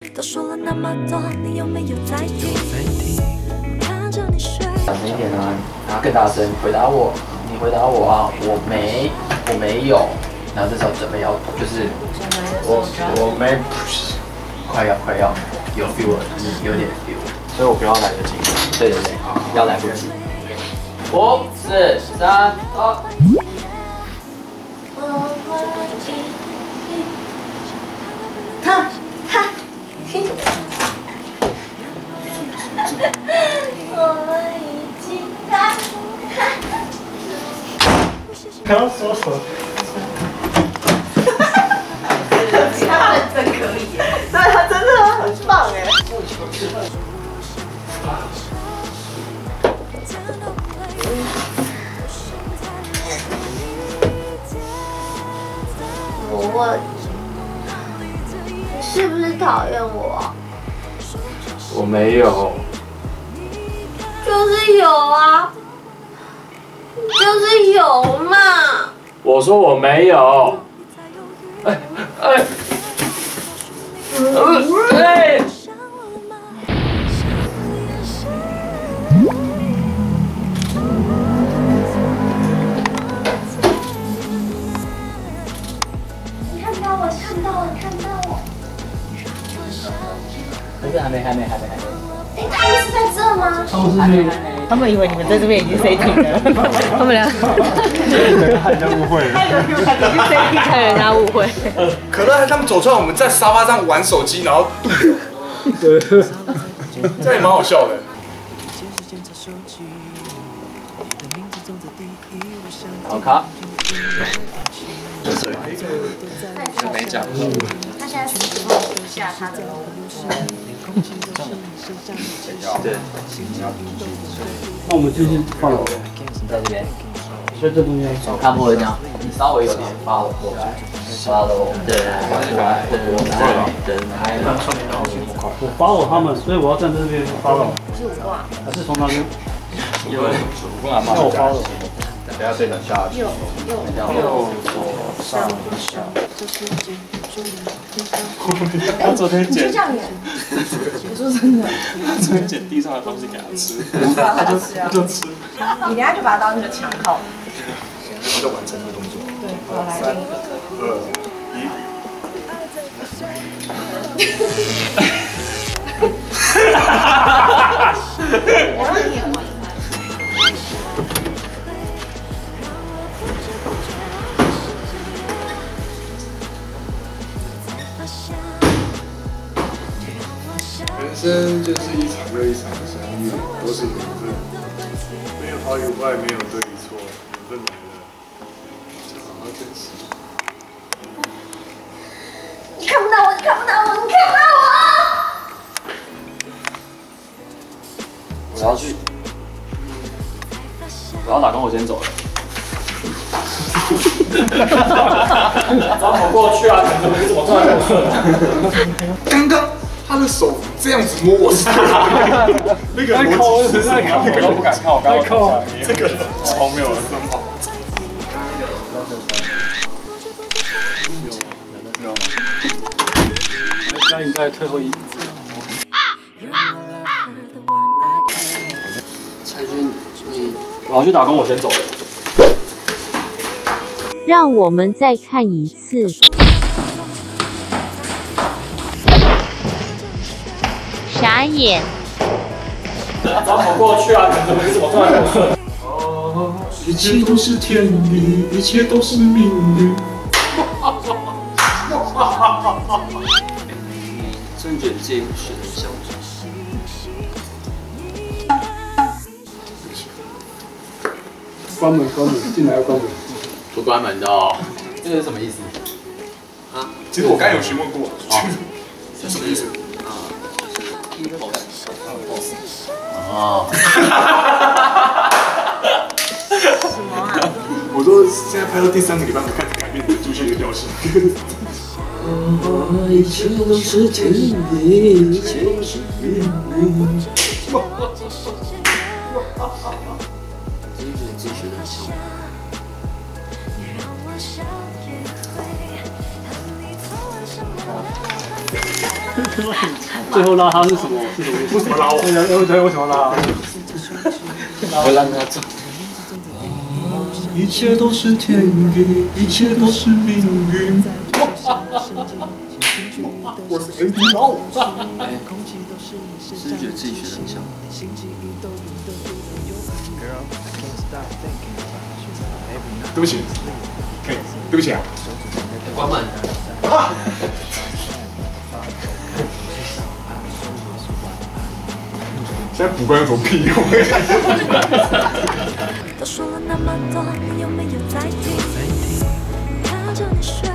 都说了那么多，你有没有在听？看着你睡。 小声一点啊，然后更大声回答我，你回答我啊，我没有。然后这时候准备要就是我没，快要有 feel 了，有点 feel， 所以我不要来得及。 对，要来不及。5、4、3、2。 刚刚说什么？ 他认真可以，对他真的很棒哎。 我问，你是不是讨厌我？ 我没有。 就是有啊，就是有嘛。 我说我没有。 看到我，看到我，看到我。 不是，还没。 哎，他们是在这吗？ 他们以为你们在这边已经 setting 了，他们俩害人家误会了。 已经 setting， 害人家误会。 可乐他们走出来，我们在沙发上玩手机，然后对，这也蛮好笑的。 好卡。 没讲。 他现在死后下他的楼。 对。 那我们继续放楼， 在这边。 所以这中间手看不会这样，你稍微有点发了过来，发了，对， 我follow他们，所以我要站这边follow。 是我挂。 还是从那边？ 因为我干嘛？ 那我follow。 等下这个下去。右左上下。他昨天捡。 就这样演。我说真的。 他昨天捡地上的东西给他吃，他就吃。 你等下就把它当那个墙靠。 就完成这个动作。 对，我来另一个。 我让你演完。 人生就是一场又一场的相遇，都是缘分，没有好与坏，没有对与错，缘分来了，就好好珍惜。 你看不到我，你看不到我，你看不到我。 我要去。我要打工，我先走了。 找我过去啊！你怎么突然跟我说？ 刚刚他的手这样子摸我是那个逻辑是什么？ 我都不敢看，我刚刚看这个超没有人生好。 嘉颖在退后一。 蔡军，我要去打工，我先走了。 让我们再看一次。傻眼。 找我过去啊！你怎么突然跟我说？ 哦，一切都是天意，一切都是命运。 真觉得这一部是很小众。 关门，进来要关门。 不关门的哦，这个是什么意思？ 啊，其实我刚有询问过，这什么意思？ 哦。 什么啊？ 我说现在拍到第3个礼拜，我开始改变你的主线的调性。 一切都是天意，一切都是命运。真觉得自己学得很像。 最后拉他是什么？是什么？为什么拉我？对，为什么拉？ 我让他走。 一切都是天意，一切都是命运。我是 AD 猫。 是觉得自己学得很像。 对不起，可以，对不起啊。 关门。 现在补关有什么屁用？ 都说了那么多，你有没有在听？看着你睡。